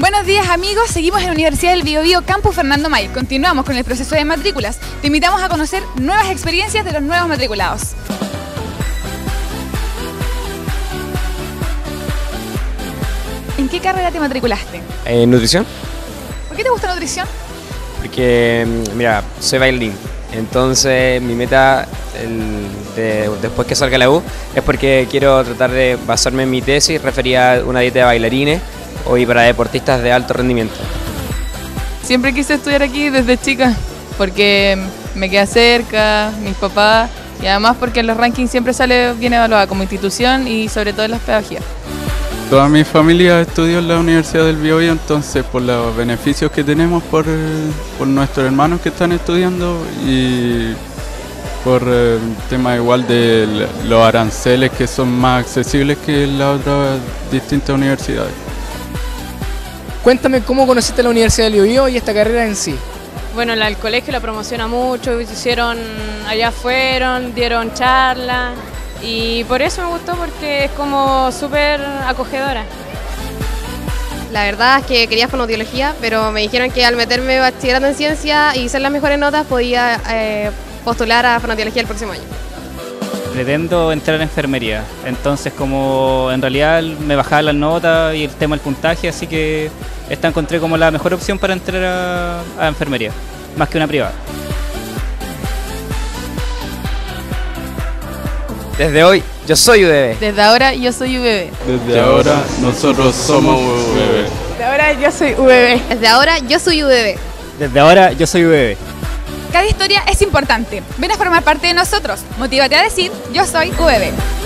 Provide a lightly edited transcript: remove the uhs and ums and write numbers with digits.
Buenos días amigos, seguimos en la Universidad del Biobío Campus Fernando May. Continuamos con el proceso de matrículas. Te invitamos a conocer nuevas experiencias de los nuevos matriculados. ¿En qué carrera te matriculaste? Nutrición. ¿Por qué te gusta nutrición? Porque, mira, soy bailarín. Entonces mi meta después que salga la U es porque quiero tratar de basarme en mi tesis referida a una dieta de bailarines y para deportistas de alto rendimiento. Siempre quise estudiar aquí desde chica porque me queda cerca, mis papás y además porque en los rankings siempre sale bien evaluada como institución y sobre todo en las pedagogías. Toda mi familia estudió en la Universidad del Biobío, entonces por los beneficios que tenemos por nuestros hermanos que están estudiando y por el tema igual de los aranceles que son más accesibles que en las otras distintas universidades. Cuéntame cómo conociste la Universidad del Biobío y esta carrera en sí. Bueno, el colegio la promociona mucho, allá fueron, dieron charlas y por eso me gustó porque es como súper acogedora. La verdad es que quería fonoaudiología, pero me dijeron que al meterme bachillerato en ciencia y hacer las mejores notas podía postular a fonoaudiología el próximo año. Pretendo entrar en enfermería, entonces como en realidad me bajaba las notas y el tema del puntaje, así que esta encontré como la mejor opción para entrar a enfermería, más que una privada. Desde hoy, yo soy UDB. Desde ahora yo soy UBB. Desde ahora nosotros somos UBB. Desde ahora yo soy UBB. Desde ahora yo soy UDB. Desde ahora yo soy UBB. Cada historia es importante. Ven a formar parte de nosotros. Motívate a decir, yo soy UBB.